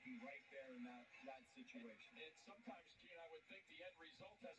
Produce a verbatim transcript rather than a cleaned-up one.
be right there in that, that situation. And, and sometimes, Gene, I would think the end result has